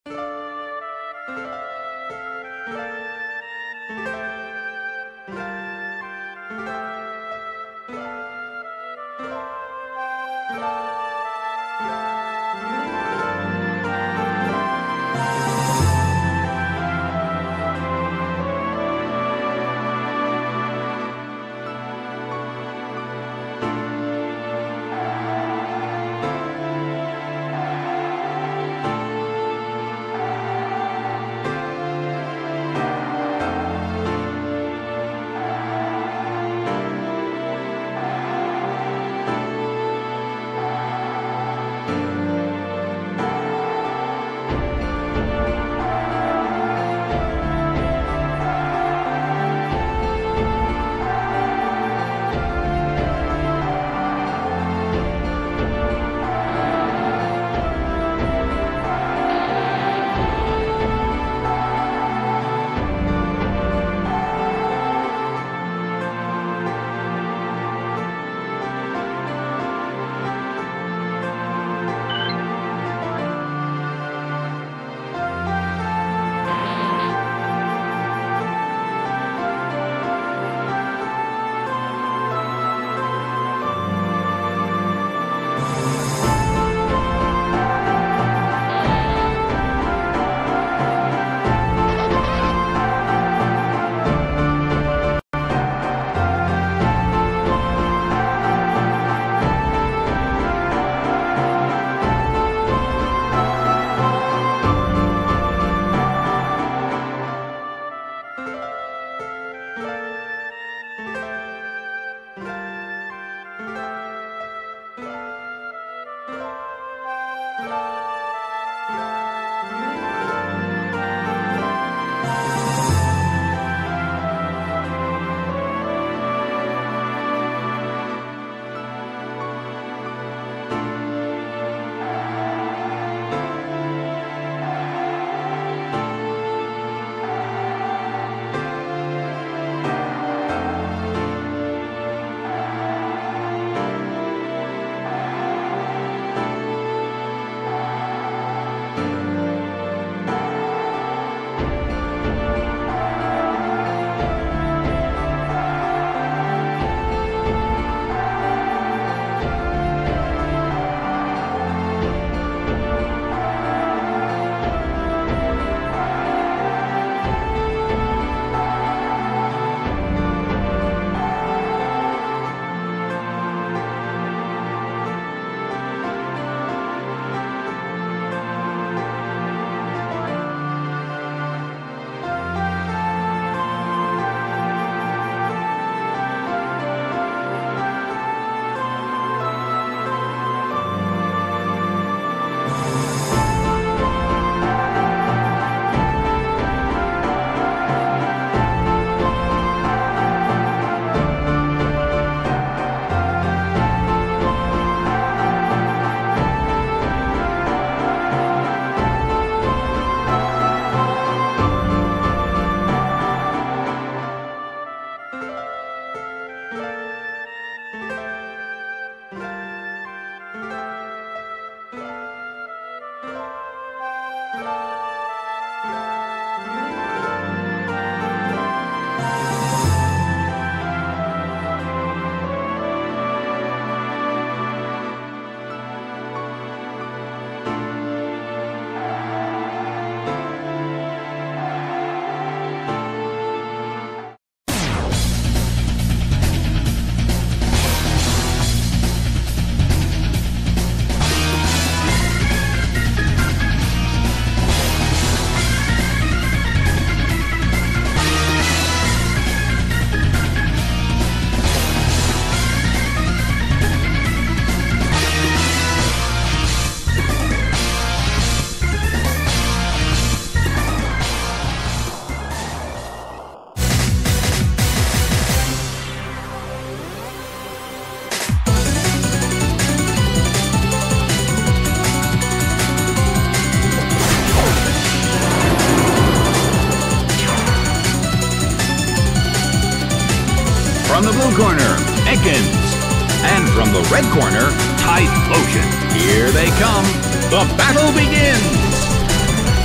From the blue corner, Ekans. And from the red corner, Typhlosion. Here they come. The battle begins.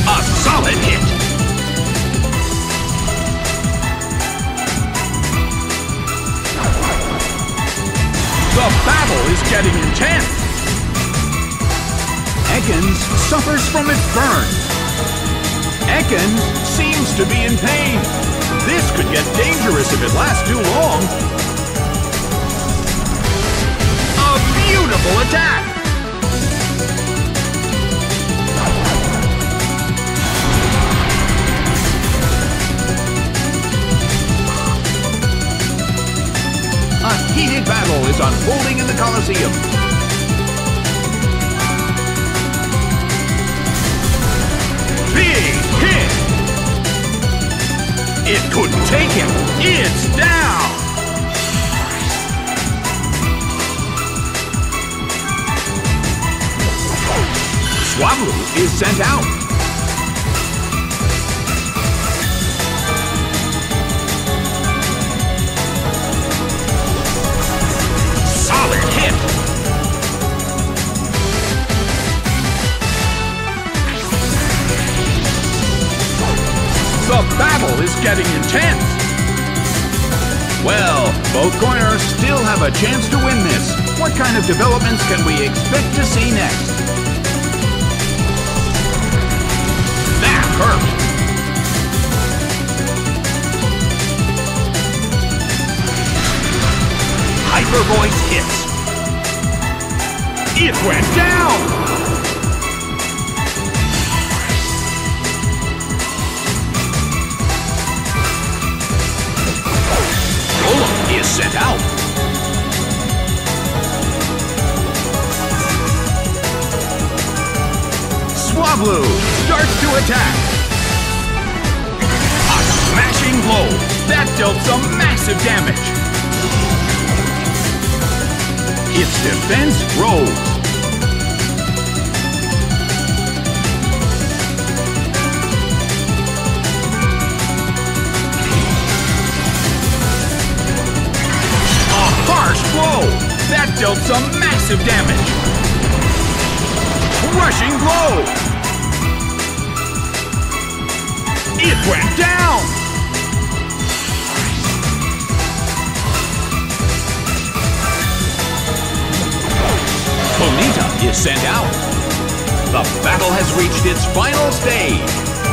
A solid hit. The battle is getting intense. Ekans suffers from its burn. Ekans seems to be in pain. This could get dangerous if it lasts too long. A beautiful attack! A heated battle is unfolding in the Colosseum. Big hit! It couldn't take him. It's down! Swablu is sent out. Solid hit! The battle is getting intense. Well, both corners still have a chance to win this. What kind of developments can we expect to see next? That hurt. Hyper Voice hits. It went down! Golem is sent out. Swablu starts to attack. A smashing blow. That dealt some massive damage. Its defense rose. A harsh blow. That dealt some massive damage. Crushing blow. It went down. Ponyta is sent out. The battle has reached its final stage.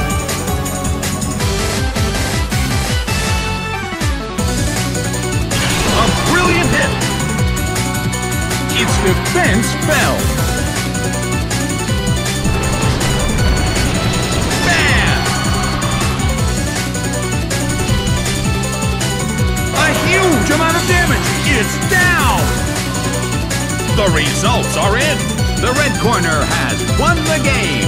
A brilliant hit. Its defense fell. Bam! A huge amount of damage. It's down. The results are in. The red corner has won the game.